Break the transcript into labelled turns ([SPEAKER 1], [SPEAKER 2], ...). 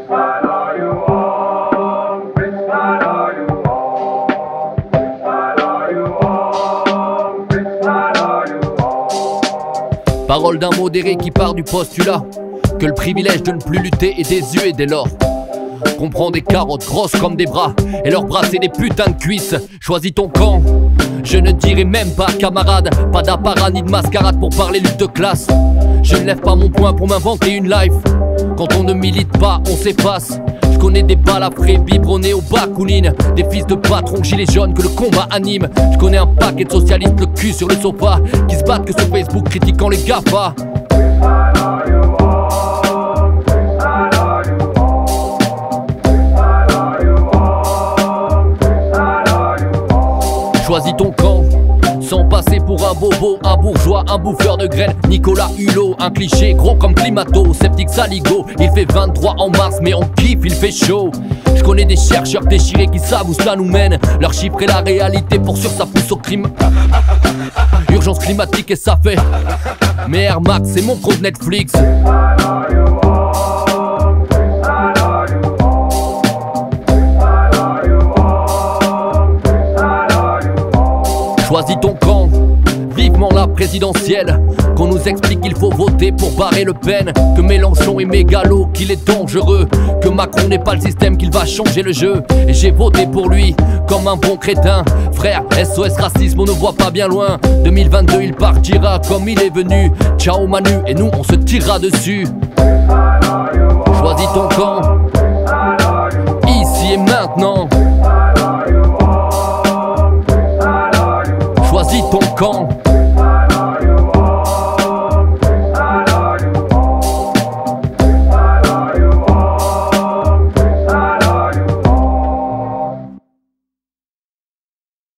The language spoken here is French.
[SPEAKER 1] Parole d'un modéré qui part du postulat que le privilège de ne plus lutter est désuet dès lors qu'on prend des carottes grosses comme des bras et leurs bras c'est des putains de cuisses. Choisis ton camp, je ne dirai même pas camarade. Pas d'apparat ni de mascarade pour parler lutte de classe. Je ne lève pas mon poing pour m'inventer une life. Quand on ne milite pas, on s'efface. Je connais des balafrés biberonnés au bacounine, des fils de patrons gilets jaunes que le combat anime. Je connais un paquet de socialistes le cul sur le sofa qui se battent que sur Facebook critiquant les GAFA. Choisis ton camp, sans passer pour un bobo, un bourgeois, un bouffeur de graines. Nicolas Hulot, un cliché gros comme Climato, sceptique saligo. Il fait 23 en mars mais on kiffe, il fait chaud. Je connais des chercheurs déchirés qui savent où ça nous mène. Leur chiffre est la réalité, pour sûr ça pousse au crime. Urgence climatique et ça fait. Mais Air Max c'est mon compte Netflix. Choisis ton camp, vivement la présidentielle. Qu'on nous explique qu'il faut voter pour barrer Le Pen, que Mélenchon est mégalo, qu'il est dangereux, que Macron n'est pas le système, qu'il va changer le jeu. Et j'ai voté pour lui, comme un bon crétin. Frère, SOS racisme, on ne voit pas bien loin. 2022 il partira comme il est venu. Ciao Manu, et nous on se tirera dessus. Choisis ton camp,